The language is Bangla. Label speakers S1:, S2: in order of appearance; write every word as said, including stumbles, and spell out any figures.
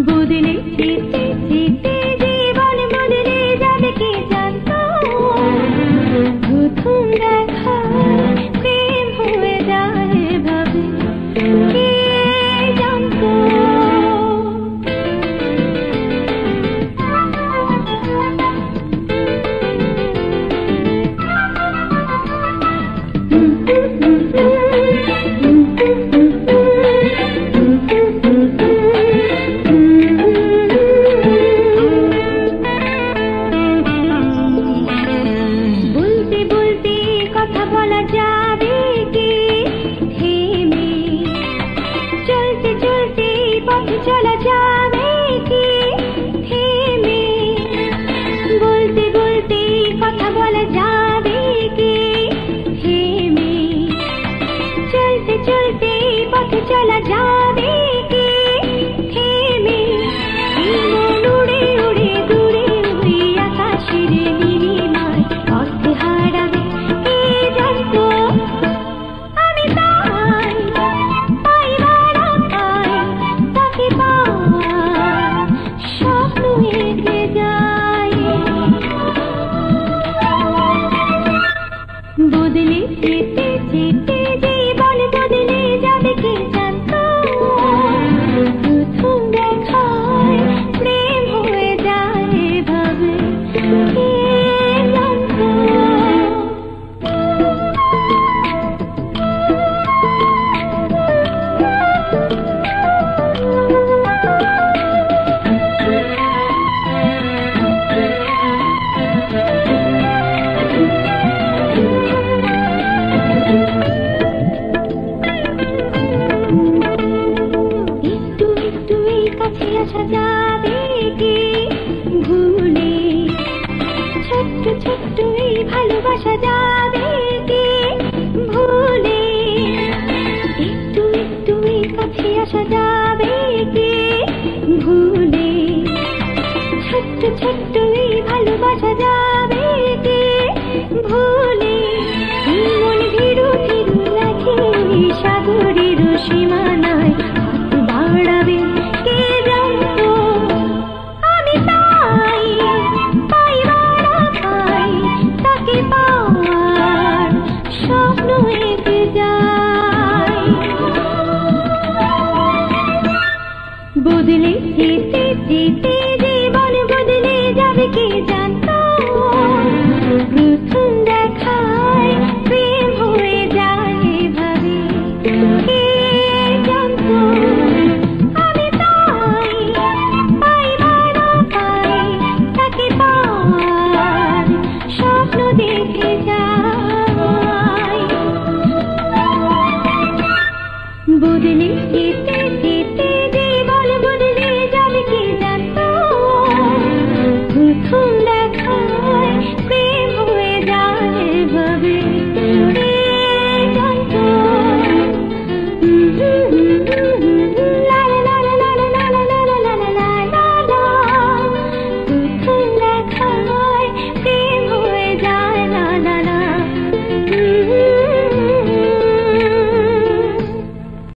S1: বদলে যেতে যেতে জীবন বদলে যাবে কে জানতো প্রথম দেখায় প্রেম হয়ে যায় ভাবে কে জানতো चला जावे कि থেমে বলতে বলতে কথা বলা যাবে কি থেমে চলতে চলতে পথে চলা যাবে কি থেমে মন উড়ে উড়ে দূরে উড়ে আকাশের নীলিমায় পথে হারাবে কে জানতো আমি তাই পাইবার আশায় তাকে পাওয়ার স্বপ্ন এঁকে যাই বদলে যেতে যেতে জীবন বদলে যাবে কে জানতো প্রথম দেখায় প্রেম হয়ে যায় ভাবে কে জানতো কাছে আসা যাবে কি ভুলে ছোট্ট ছোট্ট এই ভালোবাসা যাবে কি ভুলে একটু একটু এই কাছে আসা যাবে কি ভুলে ছোট্ট ছোট্ট এই ভালোবাসা যাবে কি ভুলে মন ধীরু ধীরু লাগে সাগরের সীমানায় হাত বাড়াবে কে জানতো আমি তাই পাইবার আশায় তাকে পাওয়ার স্বপ্ন এঁকে যাই বদলে যেতে যেতে